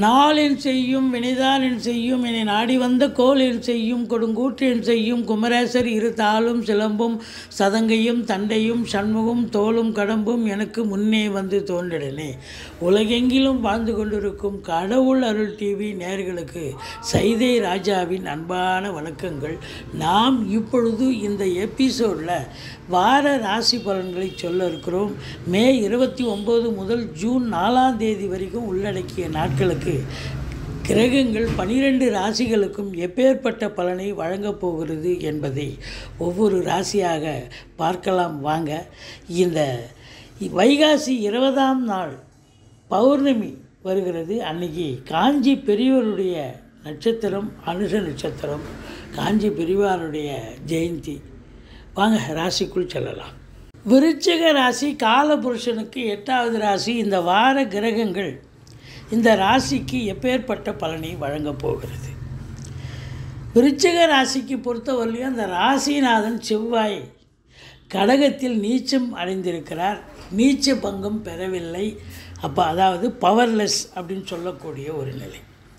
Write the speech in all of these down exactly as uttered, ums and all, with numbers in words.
நாளென் செய்யும் வினைதானென் செய்யும் என்னை நாடி வந்த கோலென் செய்யும் கொடுங்கூற்றென் செய்யும் குமரேசர் இரு தாளும் சிலம்பும் சதங்கையும் தண்டையும் சண்முகம் தோளும் கடம்பும் எனக்கு முன்னே வந்து தோன்றிடனே. உலகெங்கிலும் வாழ்ந்து கொண்டிருக்கும் கடவுள் அருள் டிவி நேயர்களுக்கு சைதை ராஜாவின் அன்பான வணக்கங்கள். நாம் இப்பொழுது இந்த எபிசோடில் வார ராசி பலன்களை சொல்ல இருக்கிறோம். மே இருபத்தி ஒம்பது முதல் ஜூன் நாலாம் தேதி வரைக்கும் உள்ளடக்கிய நாட்களுக்கு கிரகங்கள் பனிரெண்டு ராசிகளுக்கும் எப்பேற்பட்ட பலனை வழங்கப் போகிறது என்பதை ஒவ்வொரு ராசியாக பார்க்கலாம் வாங்க. இந்த வைகாசி இருபதாம் நாள் பௌர்ணமி வருகிறது. அன்னைக்கு காஞ்சி பெரியவருடைய நட்சத்திரம் அனுஷ நட்சத்திரம், காஞ்சி பெரியவாருடைய ஜெயந்தி. வாங்க ராசிக்குள் செல்லலாம். விருச்சிக ராசி காலபுருஷனுக்கு எட்டாவது ராசி. இந்த வார கிரகங்கள் இந்த ராசிக்கு எப்பேற்பட்ட பலனை வழங்கப் போகிறது? விருச்சிக ராசிக்கு பொறுத்தவரையிலும் அந்த ராசிநாதன் செவ்வாய் கடகத்தில் நீச்சம் அடைந்திருக்கிறார். நீச்ச பங்கம் பெறவில்லை. அப்போ அதாவது பவர்லெஸ் அப்படின்னு சொல்லக்கூடிய ஒரு நிலை.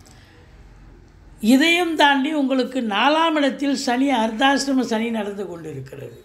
இதையும் தாண்டி உங்களுக்கு நாலாம் இடத்தில் சனி அர்த்தாஷ்டம சனி நடந்து கொண்டிருக்கிறது.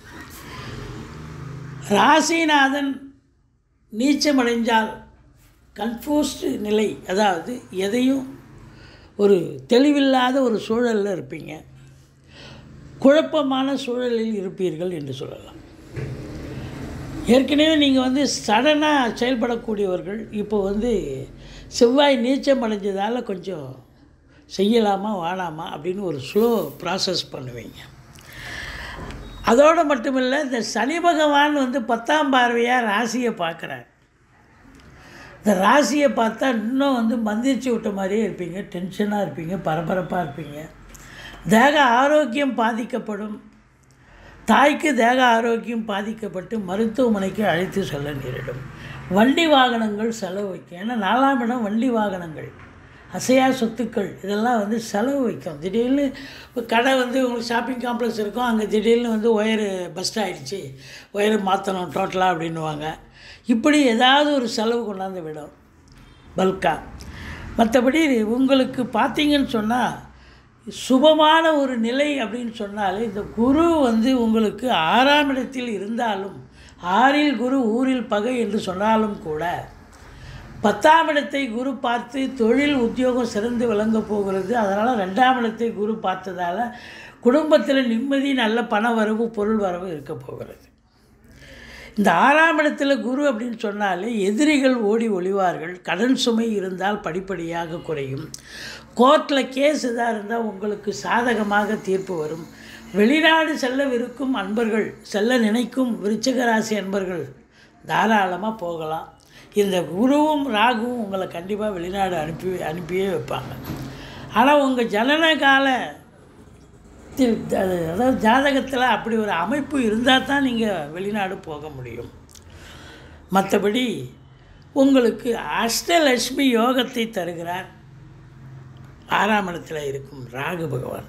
ராசிநாதன் நீச்சமடைஞ்சால் கன்ஃபியூஸ்டு நிலை, அதாவது எதையும் ஒரு தெளிவில்லாத ஒரு சூழலில் இருப்பீங்க, குழப்பமான சூழலில் இருப்பீர்கள் என்று சொல்லலாம். ஏற்கனவே நீங்கள் வந்து சடனாக செயல்படக்கூடியவர்கள். இப்போ வந்து செவ்வாய் நீச்சம் அடைஞ்சதால் கொஞ்சம் செய்யலாமா வாழாமா அப்படின்னு ஒரு ஸ்லோ ப்ராசஸ் பண்ணுவீங்க. அதோடு மட்டுமில்லை, இந்த சனி பகவான் வந்து பத்தாம் பார்வையாக ராசியை பார்க்குறார். இந்த ராசியை பார்த்தா இன்னும் வந்து மந்திரிச்சு விட்ட மாதிரியே இருப்பீங்க, டென்ஷனாக இருப்பீங்க, பரபரப்பாக இருப்பீங்க. தேக ஆரோக்கியம் பாதிக்கப்படும். தாய்க்கு தேக ஆரோக்கியம் பாதிக்கப்பட்டு மருத்துவமனைக்கு அழைத்து செல்ல நேரிடும். வண்டி வாகனங்கள் செலவு வைக்கும். ஏன்னா நாலாம் இடம் வண்டி வாகனங்கள், அசையா சொத்துக்கள், இதெல்லாம் வந்து செலவு வைக்கும். திடீர்னு இப்போ கடை வந்து உங்களுக்கு ஷாப்பிங் காம்ப்ளெக்ஸ் இருக்கும், அங்கே திடீர்னு வந்து ஒயரு பஸ்ட் ஆகிடுச்சு, ஒயரு மாற்றணும் டோட்டலாக அப்படின்னுவாங்க. இப்படி ஏதாவது ஒரு செலவு கொண்டாந்து விடும் பல்காக. மற்றபடி உங்களுக்கு பார்த்திங்கன்னு சொன்னால் சுபமான ஒரு நிலை அப்படின்னு சொன்னாலே, இந்த குரு வந்து உங்களுக்கு ஆறாம் இடத்தில் இருந்தாலும், ஆறில் குரு ஊரில் பகை என்று சொன்னாலும் கூட, பத்தாம் இடத்தை குரு பார்த்து தொழில் உத்தியோகம் சிறந்து விளங்க போகிறது. அதனால் ரெண்டாம் இடத்தை குரு பார்த்ததால் குடும்பத்தில் நிம்மதி, நல்ல பண வரவு, பொருள் வரவு இருக்க போகிறது. இந்த ஆறாம் இடத்துல குரு அப்படின்னு சொன்னாலே எதிரிகள் ஓடி ஒளிவார்கள். கடன் சுமை இருந்தால் படிப்படியாக குறையும். கோர்ட்டில் கேஸ் எதாக இருந்தால் உங்களுக்கு சாதகமாக தீர்ப்பு வரும். வெளிநாடு செல்லவிருக்கும் அன்பர்கள், செல்ல நினைக்கும் விருச்சிக ராசி அன்பர்கள் தாராளமாக போகலாம். இந்த குருவும் ராகுவும் உங்களை கண்டிப்பாக வெளிநாடு அனுப்பி அனுப்பியே வைப்பாங்க. ஆனால் உங்கள் ஜனன கால அதாவது ஜாதகத்தில் அப்படி ஒரு அமைப்பு இருந்தால் தான் நீங்கள் வெளிநாடு போக முடியும். மற்றபடி உங்களுக்கு அஷ்டலட்சுமி யோகத்தை தருகிறார் ஆறாம் இடத்தில் இருக்கும் ராகு பகவான்.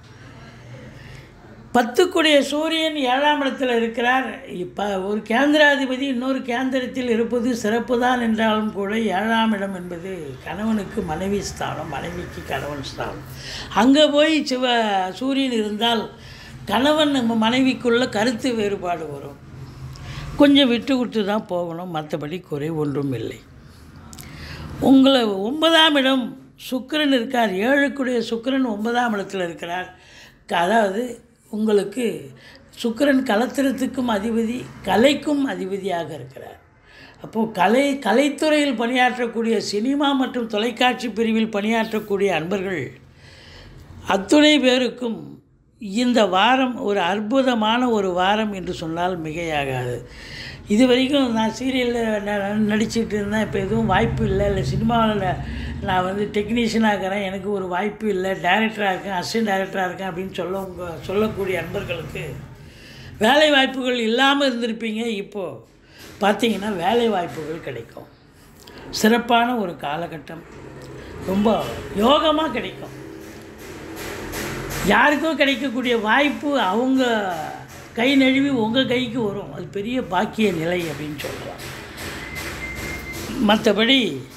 பத்துக்குடைய சூரியன் ஏழாம் இடத்தில் இருக்கிறார். இப்போ ஒரு கேந்திராதிபதி இன்னொரு கேந்திரத்தில் இருப்பது சிறப்பு தான் என்றாலும் கூட, ஏழாம் இடம் என்பது கணவனுக்கு மனைவி ஸ்தானம், மனைவிக்கு கணவன் ஸ்தானம். அங்கே போய் சிவ சூரியன் இருந்தால் கணவன் நம்ம மனைவிக்குள்ள கருத்து வேறுபாடு வரும். கொஞ்சம் விட்டு கொடுத்து தான் போகணும், மற்றபடி குறை ஒன்றும் இல்லை. உங்களை ஒன்பதாம் இடம் சுக்கிரன் இருக்கார். ஏழுக்குடைய சுக்கிரன் ஒன்பதாம் இடத்தில் இருக்கிறார். அதாவது உங்களுக்கு சுக்கிரன் கலத்திரத்துக்கும் அதிபதி, கலைக்கும் அதிபதியாக இருக்கிறார். அப்போது கலை கலைத்துறையில் பணியாற்றக்கூடிய, சினிமா மற்றும் தொலைக்காட்சி பிரிவில் பணியாற்றக்கூடிய அன்பர்கள் அத்துணை பேருக்கும் இந்த வாரம் ஒரு அற்புதமான ஒரு வாரம் என்று சொன்னால் மிகையாகாது. இது வரைக்கும் நான் சீரியலில் நடிச்சிட்டு இருந்தேன், இப்போ எதுவும் வாய்ப்பு இல்லை, இல்லை சினிமாவில் நான் வந்து டெக்னீஷியனாக இருக்கிறேன், எனக்கு ஒரு வாய்ப்பு இல்லை, டைரக்டராக இருக்கேன், அசிஸ்டன்ட் டைரக்டராக இருக்கேன் அப்படின்னு சொல்ல உங்கள் சொல்லக்கூடிய அன்பர்களுக்கு வேலை வாய்ப்புகள் இல்லாமல் இருந்திருப்பீங்க. இப்போது பார்த்திங்கன்னா வேலை வாய்ப்புகள் கிடைக்கும். சிறப்பான ஒரு காலகட்டம், ரொம்ப யோகமாக கிடைக்கும். யாருக்கும் கிடைக்கக்கூடிய வாய்ப்பு அவங்க கை நழுவி உங்கள் கைக்கு வரும். அது பெரிய பாக்கிய நிலை அப்படின்னு சொல்லலாம். மற்றபடி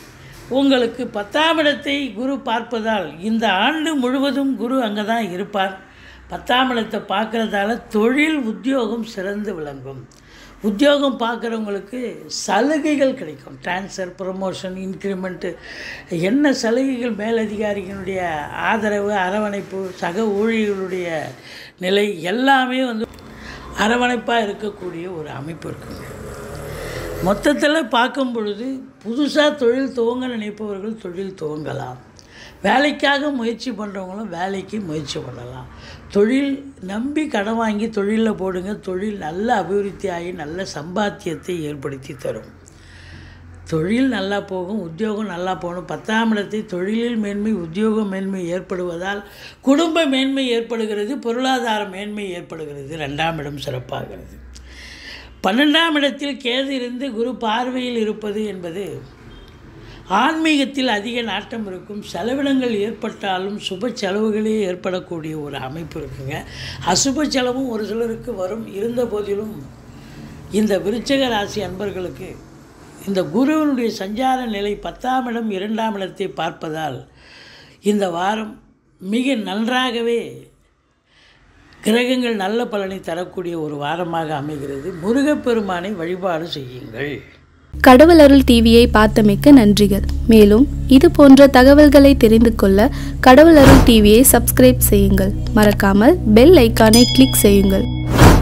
உங்களுக்கு பத்தாம் இடத்தை குரு பார்ப்பதால் இந்த ஆண்டு முழுவதும் குரு அங்கே தான் இருப்பார். பத்தாம் இடத்தை பார்க்குறதால தொழில் உத்தியோகம் சிறந்து விளங்கும். உத்தியோகம் பார்க்குறவங்களுக்கு சலுகைகள் கிடைக்கும். ட்ரான்ஸ்ஃபர், ப்ரமோஷன், இன்க்ரிமெண்ட்டு, என்ன சலுகைகள், மேலதிகாரிகளுடைய ஆதரவு, அரவணைப்பு, சக ஊழியர்களுடைய நிலை எல்லாமே வந்து அரவணைப்பாக இருக்கக்கூடிய ஒரு அமைப்பு இருக்குங்க. மொத்தத்தில் பார்க்கும் பொழுது புதுசாக தொழில் துவங்க நினைப்பவர்கள் தொழில் துவங்கலாம். வேலைக்காக முயற்சி பண்ணுறவங்களும் வேலைக்கு முயற்சி பண்ணலாம். தொழில் நம்பி கடன் வாங்கி தொழிலில் போடுங்க. தொழில் நல்ல அபிவிருத்தி ஆகி நல்ல சம்பாத்தியத்தை ஏற்படுத்தி தரும். தொழில் நல்லா போகும், உத்தியோகம் நல்லா போகணும். பத்தாம் இடத்தை தொழிலில் மேன்மை, உத்தியோக மேன்மை ஏற்படுவதால் குடும்ப மேன்மை ஏற்படுகிறது, பொருளாதார மேன்மை ஏற்படுகிறது. ரெண்டாம் இடம் சிறப்பாகிறது. பன்னெண்டாம் இடத்தில் கேது இருந்து குரு பார்வையில் இருப்பது என்பது ஆன்மீகத்தில் அதிக நாட்டம் இருக்கும். செலவினங்கள் ஏற்பட்டாலும் சுப செலவுகளே ஏற்படக்கூடிய ஒரு அமைப்பு இருக்குங்க. அசுப செலவும் ஒரு சிலருக்கு வரும். இருந்த போதிலும் இந்த விருச்சிக ராசி அன்பர்களுக்கு இந்த குருவினுடைய சஞ்சார நிலை பத்தாம் இடம் இரண்டாம் இடத்தை பார்ப்பதால் இந்த வாரம் மிக நன்றாகவே கிரகங்கள் நல்ல பலனை தரக்கூடிய ஒரு வாரமாக அமைகிறது. முருகப்பெருமானை வழிபாடு செய்யுங்கள். கடவுள் அருள் டிவியை பார்த்தமைக்க நன்றிகள். மேலும் இது போன்ற தகவல்களை தெரிந்து கொள்ள கடவுள் அருள் டிவியை சப்ஸ்கிரைப் செய்யுங்கள். மறக்காமல் பெல் ஐக்கானை கிளிக் செய்யுங்கள்.